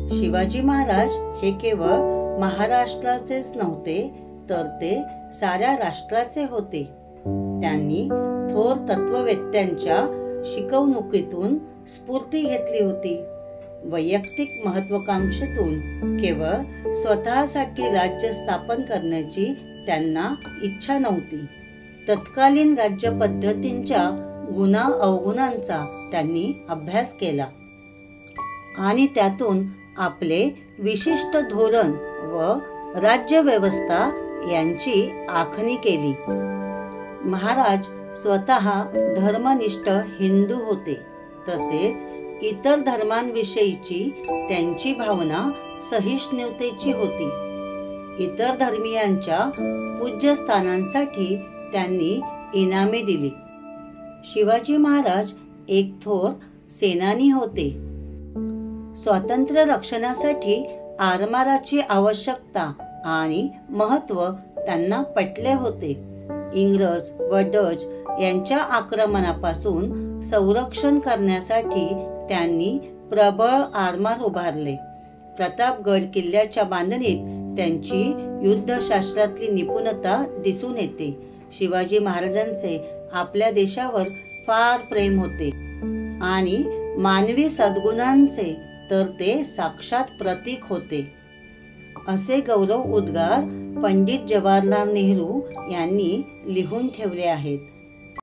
शिवाजी महाराज हे केवळ महाराष्ट्राचेच नव्हते, तर ते साऱ्या राष्ट्राचे होते. त्यांनी थोर तत्ववेत्यांच्या शिकवणुकीतून स्फूर्ती घेतली होती. वैयक्तिक महत्वाकांक्षेतून केवळ स्वतःसाठी राज्य स्थापन करण्याची त्यांना इच्छा नव्हती. तत्कालीन राज्य पद्धतींच्या गुणा अवगुणांचा त्यांनी अभ्यास केला आणि त्यातून आपले विशिष्ट धोरण व राज्यव्यवस्था यांची आखणी केली. महाराज स्वतः धर्मनिष्ठ हिंदू होते. तसेच इतर धर्मांविषयीची त्यांची भावना सहिष्णुतेची होती. इतर धर्मीयांच्या पूज्यस्थानांसाठी त्यांनी इनामे दिली. शिवाजी महाराज एक थोर सेनानी होते. स्वातंत्र्य रक्षणासाठी आरमाराची आवश्यकता आणि महत्त्व त्यांना पटले होते. इंग्रज व डच यांच्या आक्रमणापासून संरक्षण करण्यासाठी त्यांनी प्रबळ आरमार उभारले. प्रतापगड किल्ल्याच्या बांधणीत त्यांची युद्धशास्त्रातली निपुणता दिसून येते. शिवाजी महाराजांचे आपल्या देशावर फार प्रेम होते आणि मानवी सद्गुणांचे तर ते साक्षात प्रतीक होते, असे गौरव उद्गार पंडित जवाहरलाल नेहरू यांनी लिहून ठेवले आहेत.